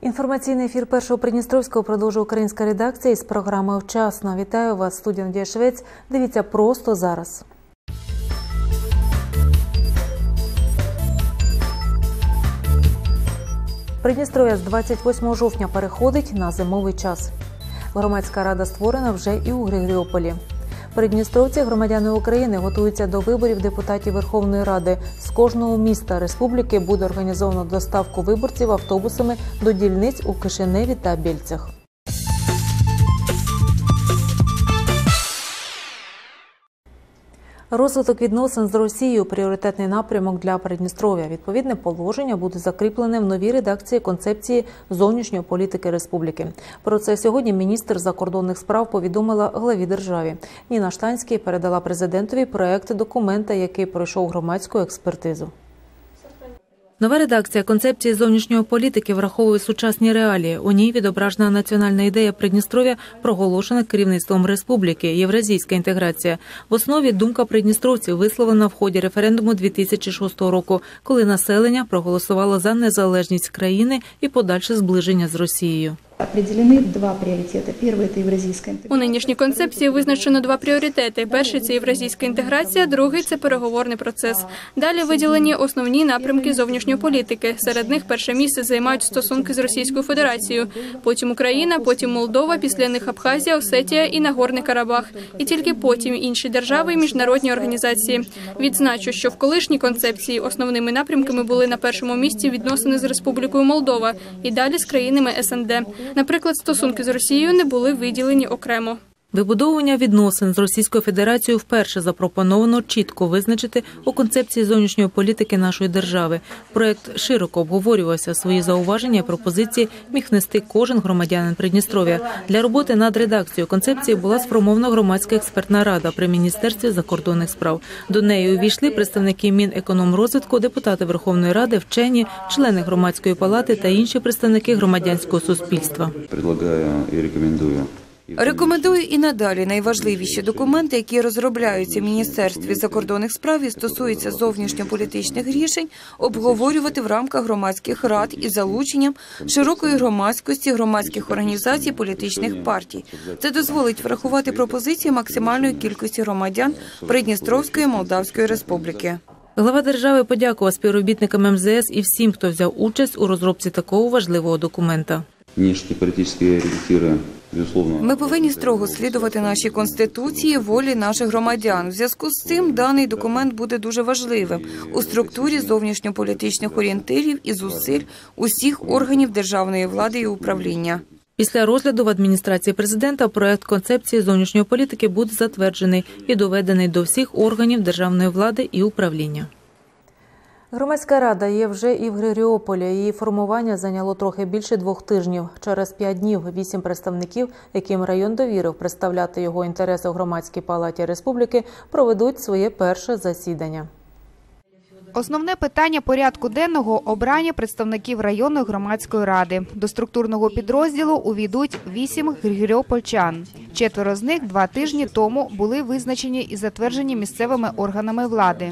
Інформаційний ефір Першого Придністровського продовжує українська редакція із програми «Вчасно». Вітаю вас, студія Надія Швець. Дивіться просто зараз. Придністров'я з 28 жовтня переходить на зимовий час. Громадська рада створена вже і у Григоріополі. Придністровці, громадяни України, готуються до виборів депутатів Верховної Ради. З кожного міста республіки буде організовано доставку виборців автобусами до дільниць у Кишиневі та Бєльцях. Розвиток відносин з Росією – пріоритетний напрямок для Придністров'я. Відповідне положення буде закріплене в новій редакції концепції зовнішньої політики республіки. Про це сьогодні міністр закордонних справ повідомила главі держави. Ніна Штанський передала президентові проект документа, який пройшов громадську експертизу. Нова редакція концепції зовнішньої політики враховує сучасні реалії. У ній відображена національна ідея Придністров'я, проголошена керівництвом республіки – євразійська інтеграція. В основі думка придністровців висловлена в ході референдуму 2006 року, коли населення проголосувало за незалежність країни і подальше зближення з Росією. У нинішній концепції визначено два пріоритети. Перший – це євразійська інтеграція, другий – це переговорний процес. Далі виділені основні напрямки зовнішньої політики. Серед них перше місце займають стосунки з Російською Федерацією, потім Україна, потім Молдова, після них Абхазія, Осетія і Нагорний Карабах. І тільки потім інші держави і міжнародні організації. Відзначу, що в колишній концепції основними напрямками були на першому місці відносини з Республікою Молдова і далі з країнами СНД. Наприклад, стосунки з Росією не були виділені окремо. Вибудовування відносин з Російською Федерацією вперше запропоновано чітко визначити у концепції зовнішньої політики нашої держави. Проект широко обговорювався, свої зауваження і пропозиції міг внести кожен громадянин Придністров'я. Для роботи над редакцією концепції була сформована громадська експертна рада при Міністерстві закордонних справ. До неї увійшли представники Мінекономрозвитку, депутати Верховної Ради, вчені, члени громадської палати та інші представники громадянського суспільства. Предлагаю і рекомендую. Рекомендую і надалі найважливіші документи, які розробляються в Міністерстві закордонних справ і стосуються зовнішньополітичних рішень, обговорювати в рамках громадських рад із залученням широкої громадськості, громадських організацій, політичних партій. Це дозволить врахувати пропозиції максимальної кількості громадян Придністровської Молдавської Республіки. Глава держави подякував співробітникам МЗС і всім, хто взяв участь у розробці такого важливого документа. Ми повинні строго слідувати нашій Конституції, волі наших громадян. В зв'язку з цим даний документ буде дуже важливим у структурі зовнішньополітичних орієнтирів і зусиль усіх органів державної влади і управління. Після розгляду в адміністрації президента проект концепції зовнішньої політики буде затверджений і доведений до всіх органів державної влади і управління. Громадська рада є вже і в Григоріополі. Її формування зайняло трохи більше 2 тижнів. Через 5 днів 8 представників, яким район довірив представляти його інтереси у громадській палаті республіки, проведуть своє перше засідання. Основне питання порядку денного – обрання представників районної громадської ради. До структурного підрозділу увійдуть 8 григоріопольчан. 4 з них 2 тижні тому були визначені і затверджені місцевими органами влади.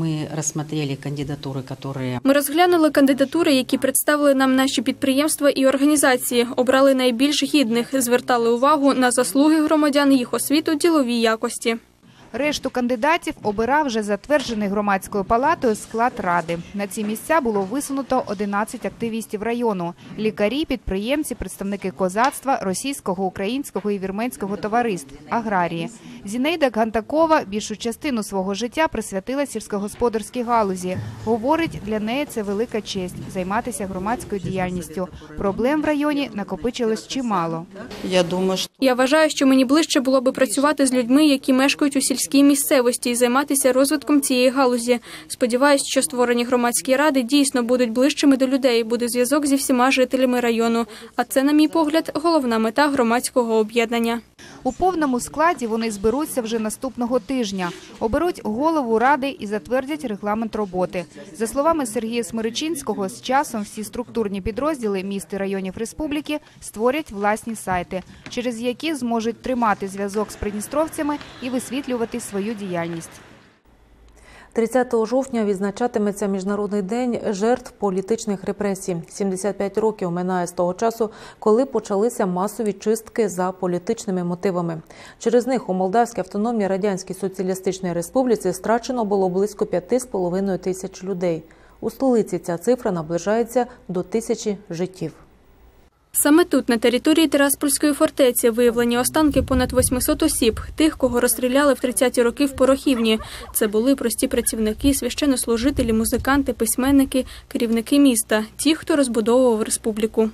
Ми розглянули кандидатури, які представили нам наші підприємства і організації, обрали найбільш гідних, звертали увагу на заслуги громадян, їх освіту, ділові якості. Решту кандидатів обирав вже затверджений громадською палатою склад ради. На ці місця було висунуто 11 активістів району – лікарі, підприємці, представники козацтва, російського, українського і вірменського товариств, аграрії. Зінейда Гантакова більшу частину свого життя присвятила сільськогосподарській галузі. Говорить, для неї це велика честь – займатися громадською діяльністю. Проблем в районі накопичилось чимало. Я вважаю, що мені ближче було би працювати з людьми, які мешкають у сільській місцевості і займатися розвитком цієї галузі. Сподіваюсь, що створені громадські ради дійсно будуть ближчими до людей, буде зв'язок зі всіма жителями району. А це, на мій погляд, головна мета громадського об'єднання. У повному складі вони зберуться вже наступного тижня. Оберуть голову ради і затвердять регламент роботи. За словами Сергія Смиричинського, з часом всі структурні підрозділи міст і районів республіки створять власні сайти, через які зможуть тримати зв'язок з придністровцями і висвітлювати свою діяльність. 30 жовтня відзначатиметься Міжнародний день жертв політичних репресій. 75 років минає з того часу, коли почалися масові чистки за політичними мотивами. Через них у Молдавській автономній Радянській Соціалістичній Республіці страчено було близько 5,5 тисяч людей. У столиці ця цифра наближається до 1000 життів. Саме тут, на території Тираспольської фортеці, виявлені останки понад 800 осіб, тих, кого розстріляли в 30-ті роки в Порохівні. Це були прості працівники, священнослужителі, музиканти, письменники, керівники міста, ті, хто розбудовував республіку.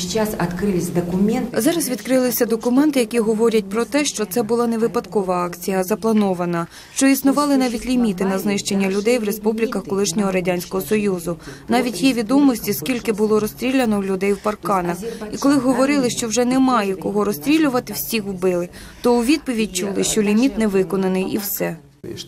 Зараз відкрилися документи, які говорять про те, що це була не випадкова акція, а запланована, що існували навіть ліміти на знищення людей в республіках колишнього Радянського Союзу. Навіть є відомості, скільки було розстріляно людей в парканах. І коли говорили, що вже немає кого розстрілювати, всіх вбили, то у відповідь чули, що ліміт не виконаний і все.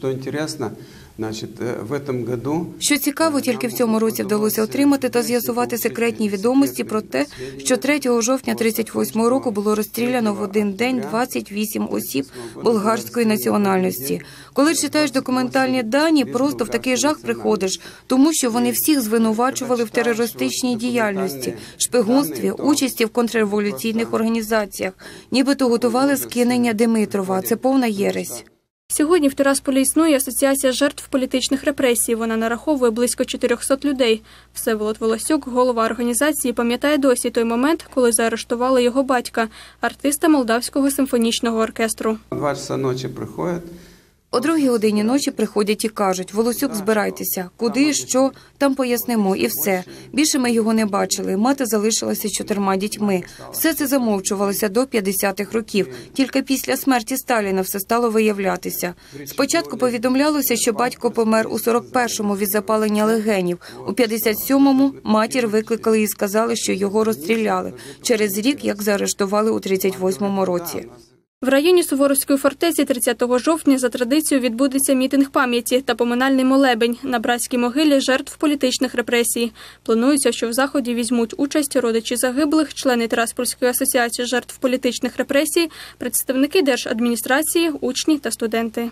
Що цікаво, тільки в цьому році вдалося отримати та з'ясувати секретні відомості про те, що 3 жовтня 1938 року було розстріляно в один день 28 осіб болгарської національності. Коли читаєш документальні дані, просто в такий жах приходиш, тому що вони всіх звинувачували в терористичній діяльності, шпигунстві, участі в контрреволюційних організаціях, нібито готували скинення Димитрова. Це повна єресь. Сьогодні в Тирасполі існує Асоціація жертв політичних репресій. Вона нараховує близько 400 людей. Всеволод Волосюк, голова організації, пам'ятає досі той момент, коли заарештували його батька, артиста Молдавського симфонічного оркестру. 2 часа ночі приходять. О 2 годині ночі приходять і кажуть: «Волосюк, збирайтеся. Куди, що? Там пояснимо. І все. Більше ми його не бачили. Мати залишилася з 4 дітьми. Все це замовчувалося до 50-х років. Тільки після смерті Сталіна все стало виявлятися. Спочатку повідомлялося, що батько помер у 41-му від запалення легенів. У 57-му матір викликали і сказали, що його розстріляли. Через рік, як заарештували у 38-му році». В районі Суворовської фортеці 30 жовтня за традицією відбудеться мітинг пам'яті та поминальний молебень на братській могилі жертв політичних репресій. Планується, що в заході візьмуть участь родичі загиблих, члени Тираспольської асоціації жертв політичних репресій, представники держадміністрації, учні та студенти.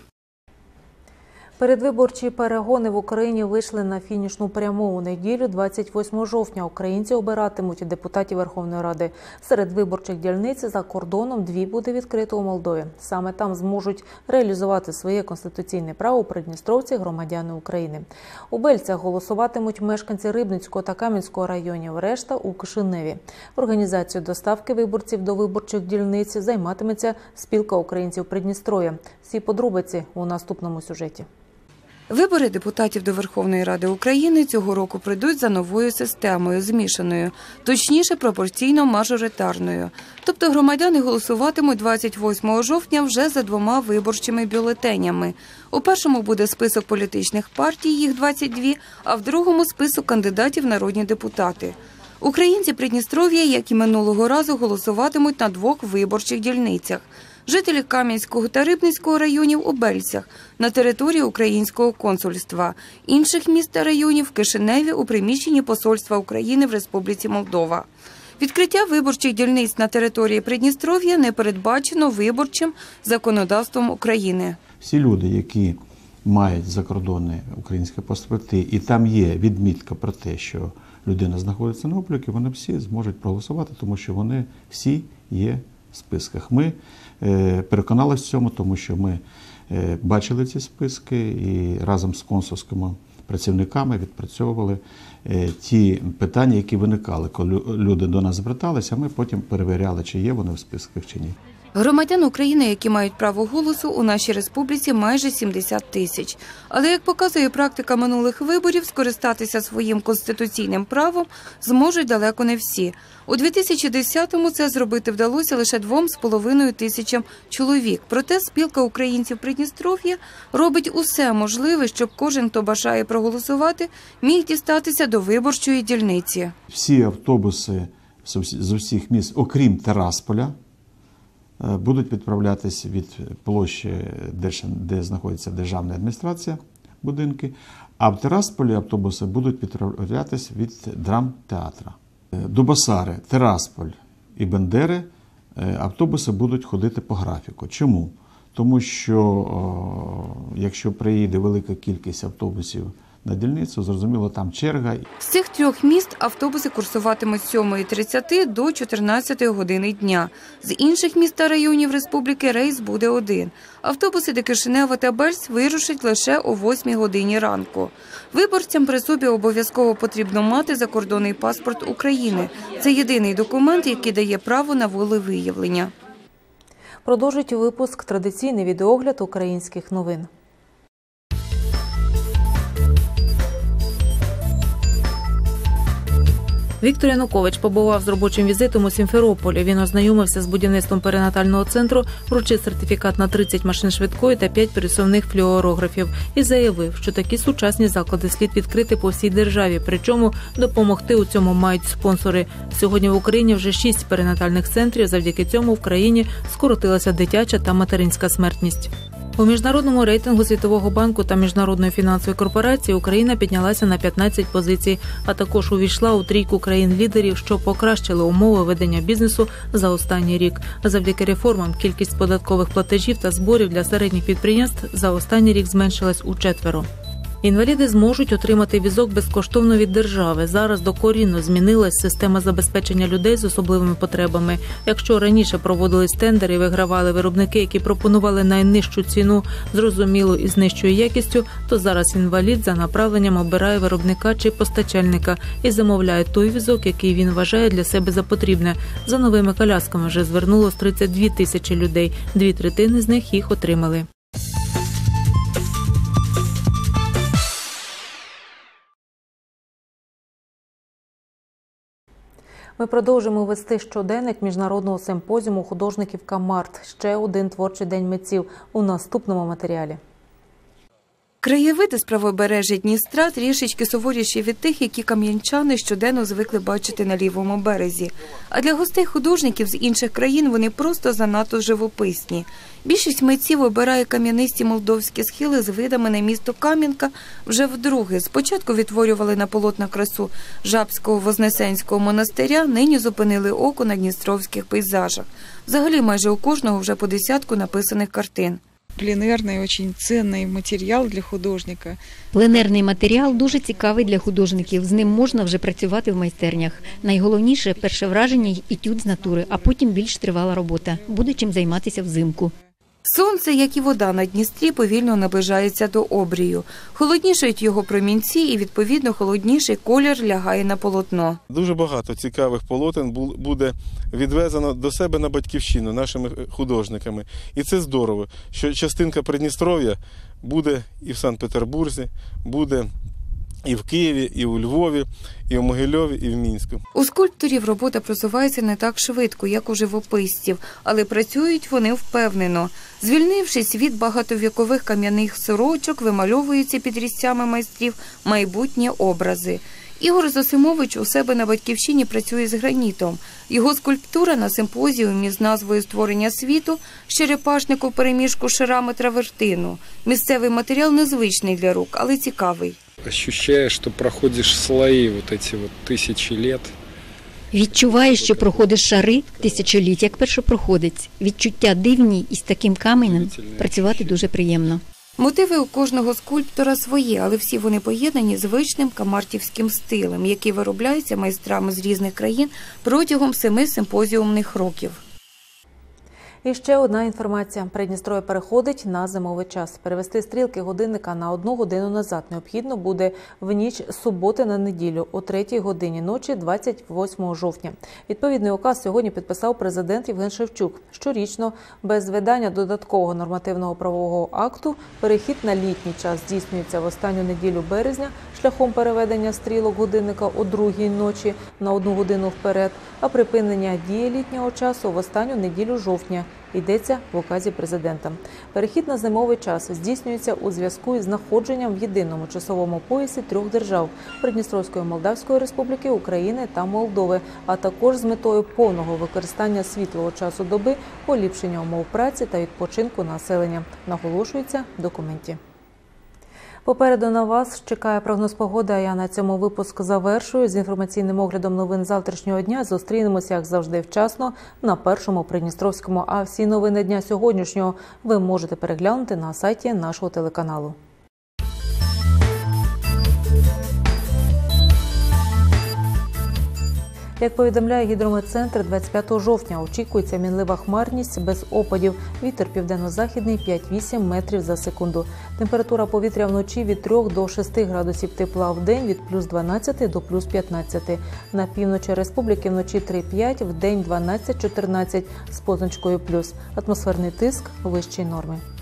Передвиборчі перегони в Україні вийшли на фінішну пряму. У неділю, 28 жовтня, українці обиратимуть депутатів Верховної Ради. Серед виборчих дільниць за кордоном 2 буде відкрито у Молдові. Саме там зможуть реалізувати своє конституційне право придністровці громадяни України. У Бельцях голосуватимуть мешканці Рибницького та Кам'янського районів, решта – у Кишиневі. Організацією доставки виборців до виборчих дільниць займатиметься спілка українців Придністров'я. Всі подробиці у наступному сюжеті. Вибори депутатів до Верховної Ради України цього року пройдуть за новою системою, змішаною, точніше пропорційно-мажоритарною. Тобто громадяни голосуватимуть 28 жовтня вже за 2 виборчими бюлетенями. У першому буде список політичних партій, їх 22, а в другому – список кандидатів в народні депутати. Українці Придністров'я, як і минулого разу, голосуватимуть на 2 виборчих дільницях. Жителі Кам'янського та Рибницького районів у Бельцях на території українського консульства, інших міст та районів в Кишиневі у приміщенні посольства України в Республіці Молдова. Відкриття виборчих дільниць на території Придністров'я не передбачено виборчим законодавством України. Всі люди, які мають закордонні українські паспорти, і там є відмітка про те, що людина знаходиться на обліку, вони всі зможуть проголосувати, тому що вони всі є в списках. Ми переконалися в цьому, тому що ми бачили ці списки і разом з консульськими працівниками відпрацьовували ті питання, які виникали, коли люди до нас зверталися, а ми потім перевіряли, чи є вони в списках, чи ні. Громадян України, які мають право голосу, у нашій республіці майже 70 тисяч. Але, як показує практика минулих виборів, скористатися своїм конституційним правом зможуть далеко не всі. У 2010-му це зробити вдалося лише 2,5 тисячам чоловік. Проте спілка українців Придністров'я робить усе можливе, щоб кожен, хто бажає проголосувати, міг дістатися до виборчої дільниці. Всі автобуси з усіх міст, окрім Тирасполя, будуть відправлятися від площі, де знаходиться державна адміністрація, будинки, а в Тирасполі автобуси будуть відправлятися від драмтеатра. Дубосари, Тирасполь і Бендери автобуси будуть ходити по графіку. Чому? Тому що якщо приїде велика кількість автобусів на дільницю, зрозуміло, там черга. З цих 3 міст автобуси курсуватимуть з 7:30 до 14 години дня. З інших міст та районів республіки рейс буде один. Автобуси до Кишинева та Бельськ вирушать лише о 8 годині ранку. Виборцям при собі обов'язково потрібно мати закордонний паспорт України. Це єдиний документ, який дає право на волевиявлення. Продовжить випуск традиційний відеогляд українських новин. Віктор Янукович побував з робочим візитом у Сімферополі. Він ознайомився з будівництвом перинатального центру, вручив сертифікат на 30 машин швидкої та 5 пересувних флюорографів і заявив, що такі сучасні заклади слід відкрити по всій державі, причому допомогти у цьому мають спонсори. Сьогодні в Україні вже 6 перинатальних центрів, завдяки цьому в країні скоротилася дитяча та материнська смертність. У міжнародному рейтингу Світового банку та Міжнародної фінансової корпорації Україна піднялася на 15 позицій, а також увійшла у трійку країн-лідерів, що покращили умови ведення бізнесу за останній рік. Завдяки реформам кількість податкових платежів та зборів для середніх підприємств за останній рік зменшилась у4. Інваліди зможуть отримати візок безкоштовно від держави. Зараз докорінно змінилась система забезпечення людей з особливими потребами. Якщо раніше проводились тендери і вигравали виробники, які пропонували найнижчу ціну, зрозумілу і з нижчою якістю, то зараз інвалід за направленням обирає виробника чи постачальника і замовляє той візок, який він вважає для себе за потрібне. За новими колясками вже звернулось 32 тисячі людей. 2/3 з них їх отримали. Ми продовжимо вести щоденник міжнародного симпозіуму художників Камарт. Ще один творчий день митців у наступному матеріалі. Краєвиди з правобережжя Дністра трішечки суворіші від тих, які кам'янчани щоденно звикли бачити на лівому березі. А для гостей-художників з інших країн вони просто занадто живописні. Більшість митців обирає кам'янисті молдовські схили з видами на місто Кам'янка вже вдруге. Спочатку відтворювали на полотна красу Жабського Вознесенського монастиря, нині зупинили око на дністровських пейзажах. Взагалі майже у кожного вже по 10 написаних картин. Пленерний, дуже цінний матеріал для художника. Пленерний матеріал дуже цікавий для художників. З ним можна вже працювати в майстернях. Найголовніше – перше враження – етюд з натури, а потім більш тривала робота. Буде чим займатися взимку. Сонце, як і вода на Дністрі, повільно наближається до обрію. Холоднішають його промінці і, відповідно, холодніший колір лягає на полотно. Дуже багато цікавих полотен буде відвезено до себе на батьківщину нашими художниками. І це здорово, що частинка Придністров'я буде і в Санкт-Петербурзі, буде і в Києві, і у Львові, і в Могильові, і в Мінську. У скульпторів робота просувається не так швидко, як у живописців, але працюють вони впевнено. Звільнившись від багатовікових кам'яних сорочок, вимальовуються під різцями майстрів майбутні образи. Ігор Зосимович у себе на батьківщині працює з гранітом. Його скульптура на симпозіумі з назвою «Створення світу» з черепашнику переміжку шарами травертину. Місцевий матеріал незвичний для рук, але цікавий. Ощущаєш, що проходиш слої, ці тисячі років. Відчуваєш, що проходиш шари тисячоліть, як першопроходець. Відчуття дивні, і з таким каменем працювати дуже приємно. Мотиви у кожного скульптора свої, але всі вони поєднані звичним камартівським стилем, який виробляється майстрами з різних країн протягом 7 симпозіумних років. І ще одна інформація. Придністров'я переходить на зимовий час. Перевести стрілки годинника на 1 годину назад необхідно буде в ніч з суботи на неділю о 3 годині ночі 28 жовтня. Відповідний указ сьогодні підписав президент Євген Шевчук. Щорічно, без видання додаткового нормативного правового акту, перехід на літній час здійснюється в останню неділю березня шляхом переведення стрілок годинника о 2-й ночі на 1 годину вперед, а припинення дії літнього часу в останню неділю жовтня. Йдеться в указі президента. Перехід на зимовий час здійснюється у зв'язку із знаходженням в єдиному часовому поясі 3 держав – Придністровської Молдавської Республіки, України та Молдови, а також з метою повного використання світлого часу доби, поліпшення умов праці та відпочинку населення, наголошується в документі. Попереду на вас чекає прогноз погоди, а я на цьому випуск завершую. З інформаційним оглядом новин завтрашнього дня зустрінемося, як завжди, вчасно на Першому Придністровському. А всі новини дня сьогоднішнього ви можете переглянути на сайті нашого телеканалу. Як повідомляє гідрометцентр, 25 жовтня очікується мінлива хмарність без опадів. Вітер південно-західний 5-8 метрів за секунду. Температура повітря вночі від 3 до 6 градусів тепла, в день від плюс 12 до плюс 15. На півночі республіки вночі 3-5, в день 12-14 з позначкою плюс. Атмосферний тиск вищої норми.